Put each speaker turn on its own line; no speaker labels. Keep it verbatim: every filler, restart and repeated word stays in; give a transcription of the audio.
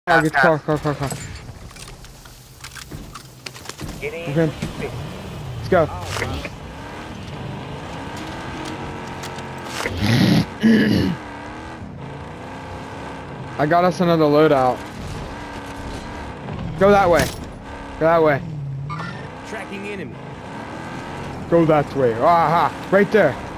Car, get car, car, car, car.
Get in.
Okay. Let's go. I got us another loadout. Go that way. Go that way.
Tracking enemy.
Go that way. Aha! Right there.